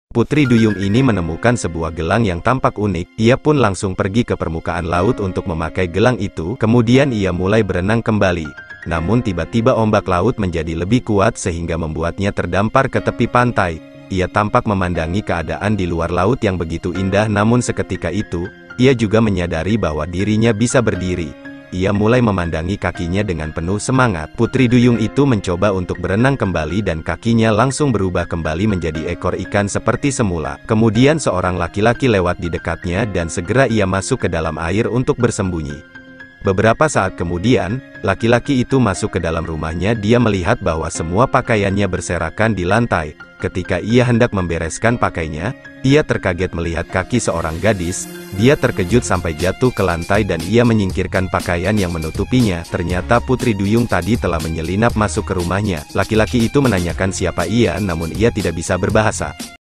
Putri Duyung ini menemukan sebuah gelang yang tampak unik. Ia pun langsung pergi ke permukaan laut untuk memakai gelang itu. Kemudian ia mulai berenang kembali. Namun tiba-tiba ombak laut menjadi lebih kuat sehingga membuatnya terdampar ke tepi pantai. Ia tampak memandangi keadaan di luar laut yang begitu indah, namun seketika itu, ia juga menyadari bahwa dirinya bisa berdiri. Ia mulai memandangi kakinya dengan penuh semangat. Putri Duyung itu mencoba untuk berenang kembali dan kakinya langsung berubah kembali menjadi ekor ikan seperti semula. Kemudian seorang laki-laki lewat di dekatnya dan segera ia masuk ke dalam air untuk bersembunyi. Beberapa saat kemudian, laki-laki itu masuk ke dalam rumahnya. Dia melihat bahwa semua pakaiannya berserakan di lantai. Ketika ia hendak membereskan pakainya, ia terkaget melihat kaki seorang gadis. Dia terkejut sampai jatuh ke lantai dan ia menyingkirkan pakaian yang menutupinya. Ternyata Putri Duyung tadi telah menyelinap masuk ke rumahnya. Laki-laki itu menanyakan siapa ia, namun ia tidak bisa berbahasa.